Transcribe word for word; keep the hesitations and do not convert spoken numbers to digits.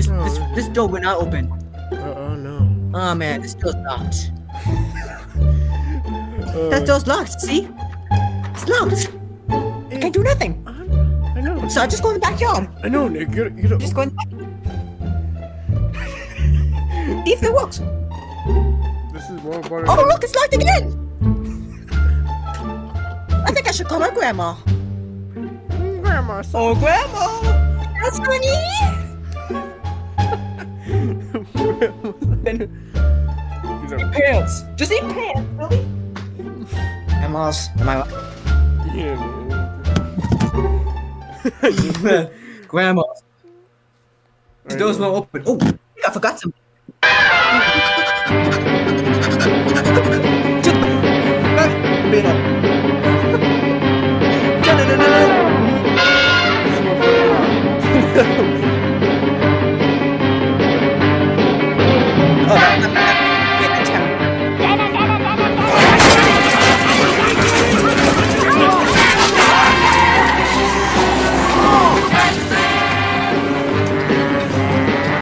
This Oh, this this door will not open. Uh oh no. Oh man, this door's locked. Uh, That door's locked. See? It's locked. I can't do nothing. I know. So I just go in the backyard. I know, Nick. Get, get up. Just go in the backyard. See if it works. This is more water. Oh look, it's locked again. I think I should call my grandma. Grandma. Oh, grandma! That's funny! Then eat pants! Just eat pants, Billy! Grandma's, am I right? Yeah, Yeah. Grandma's. The doors won't open. Oh, I forgot something. Been up.